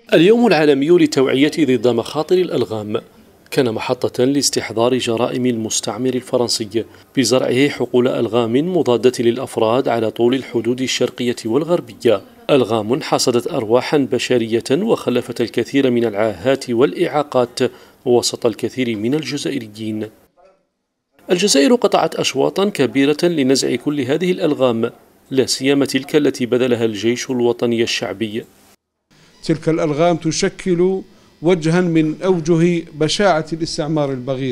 اليوم العالمي للتوعية ضد مخاطر الألغام كان محطة لاستحضار جرائم المستعمر الفرنسي بزرعه حقول ألغام مضادة للأفراد على طول الحدود الشرقية والغربية. ألغام حصدت أرواحا بشرية وخلفت الكثير من العاهات والإعاقات وسط الكثير من الجزائريين. الجزائر قطعت أشواطا كبيرة لنزع كل هذه الألغام، لا سيما تلك التي بذلها الجيش الوطني الشعبي. تلك الألغام تشكل وجها من أوجه بشاعة الاستعمار البغيض.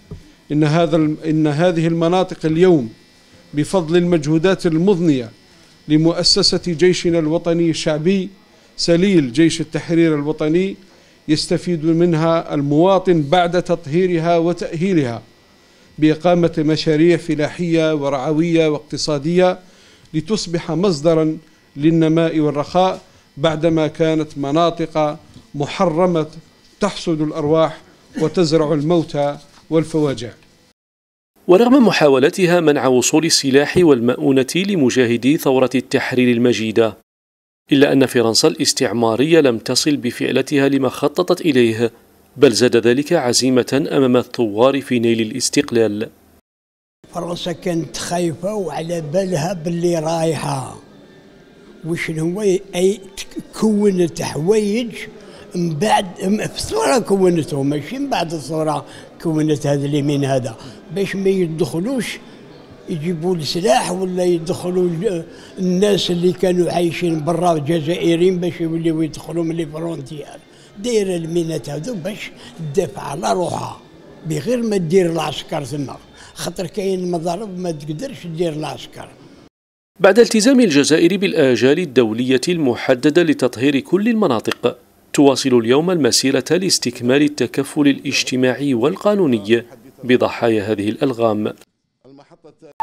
إن هذه المناطق اليوم بفضل المجهودات المضنية لمؤسسة جيشنا الوطني الشعبي سليل جيش التحرير الوطني يستفيد منها المواطن بعد تطهيرها وتأهيلها بإقامة مشاريع فلاحية ورعوية واقتصادية لتصبح مصدرا للنماء والرخاء، بعدما كانت مناطق محرمة تحصد الأرواح وتزرع الموتى والفواجع. ورغم محاولتها منع وصول السلاح والمؤونة لمجاهدي ثورة التحرير المجيدة، إلا أن فرنسا الاستعمارية لم تصل بفعلتها لما خططت إليه، بل زاد ذلك عزيمة أمام الثوار في نيل الاستقلال. فرنسا كانت خايفة وعلى بالها باللي رايحة وشنو هو أي كونت حوايج من بعد في الثورة كونتهم، ماشي من بعد الثورة كونت هذا اليمين هذا باش ما يدخلوش يجيبوا السلاح ولا يدخلوا الناس اللي كانوا عايشين برا الجزائريين باش يوليو يدخلوا من لي فرونتيير. دايره المينات هذو باش تدافع على روحها بغير ما دير العسكر ثما، خاطر كاين مضارب ما تقدرش دير العسكر. بعد التزام الجزائر بالآجال الدولية المحددة لتطهير كل المناطق، تواصل اليوم المسيرة لاستكمال التكفل الاجتماعي والقانوني بضحايا هذه الألغام.